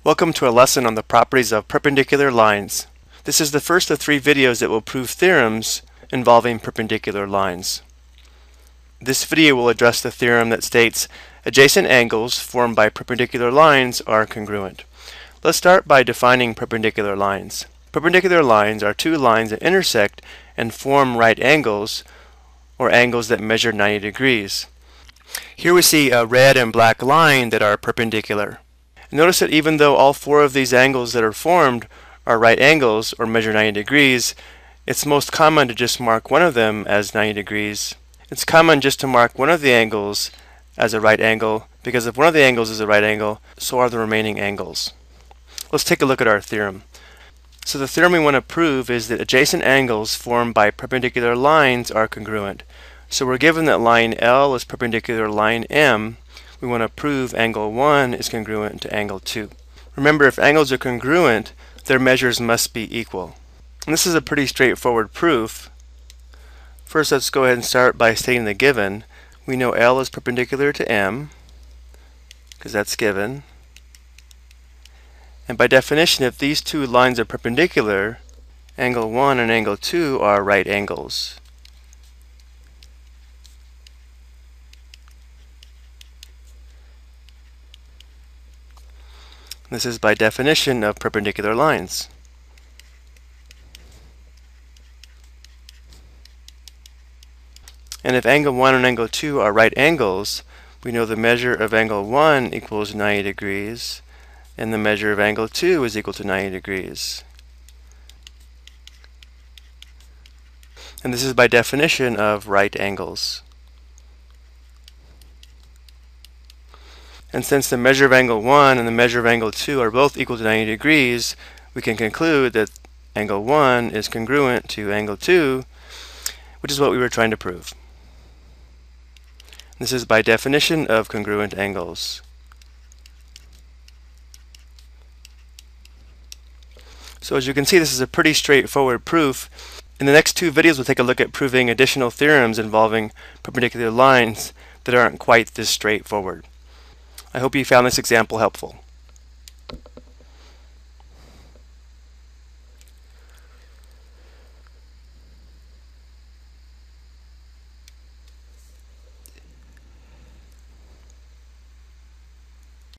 Welcome to a lesson on the properties of perpendicular lines. This is the first of 3 videos that will prove theorems involving perpendicular lines. This video will address the theorem that states adjacent angles formed by perpendicular lines are congruent. Let's start by defining perpendicular lines. Perpendicular lines are 2 lines that intersect and form right angles, or angles that measure 90 degrees. Here we see a red and black line that are perpendicular. Notice that even though all 4 of these angles that are formed are right angles or measure 90 degrees, it's most common to just mark one of them as 90 degrees. It's common just to mark one of the angles as a right angle, because if one of the angles is a right angle, so are the remaining angles. Let's take a look at our theorem. So the theorem we want to prove is that adjacent angles formed by perpendicular lines are congruent. So we're given that line L is perpendicular to line M. We want to prove angle 1 is congruent to angle 2. Remember, if angles are congruent, their measures must be equal. And this is a pretty straightforward proof. First, let's go ahead and start by stating the given. We know L is perpendicular to M, because that's given. And by definition, if these 2 lines are perpendicular, angle 1 and angle 2 are right angles. This is by definition of perpendicular lines. And if angle 1 and angle 2 are right angles, we know the measure of angle 1 equals 90 degrees, and the measure of angle 2 is equal to 90 degrees. And this is by definition of right angles. And since the measure of angle 1 and the measure of angle 2 are both equal to 90 degrees, we can conclude that angle 1 is congruent to angle 2, which is what we were trying to prove. This is by definition of congruent angles. So as you can see, this is a pretty straightforward proof. In the next 2 videos, we'll take a look at proving additional theorems involving perpendicular lines that aren't quite this straightforward. I hope you found this example helpful.